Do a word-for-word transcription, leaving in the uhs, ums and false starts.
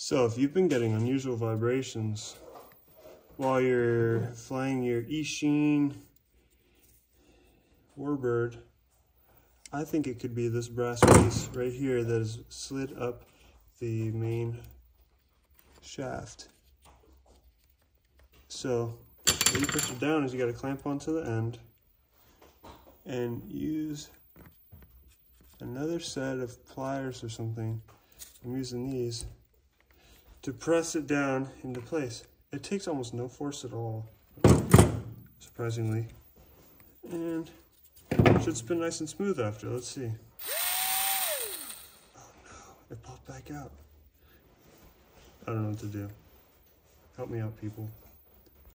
So if you've been getting unusual vibrations while you're flying your Eachine Warbird, I think it could be this brass piece right here that is slid up the main shaft. So what you push it down is you got to clamp onto the end and use another set of pliers or something. I'm using these to press it down into place. It takes almost no force at all, surprisingly, and it should spin nice and smooth after. Let's see. Oh no, it popped back out. I don't know what to do. Help me out, people.